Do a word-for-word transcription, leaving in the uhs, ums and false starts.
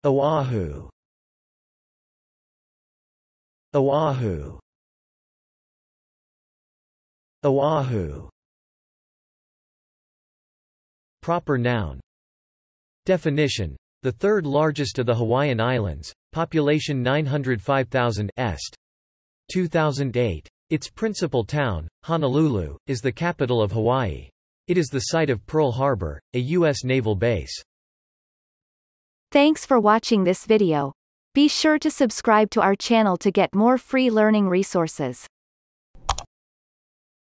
Oahu. Oahu. Oahu. Proper noun. Definition. The third largest of the Hawaiian Islands, population nine hundred five thousand est. two thousand eight. Its principal town, Honolulu, is the capital of Hawaii. It is the site of Pearl Harbor, a U S naval base. Thanks for watching this video. Be sure to subscribe to our channel to get more free learning resources.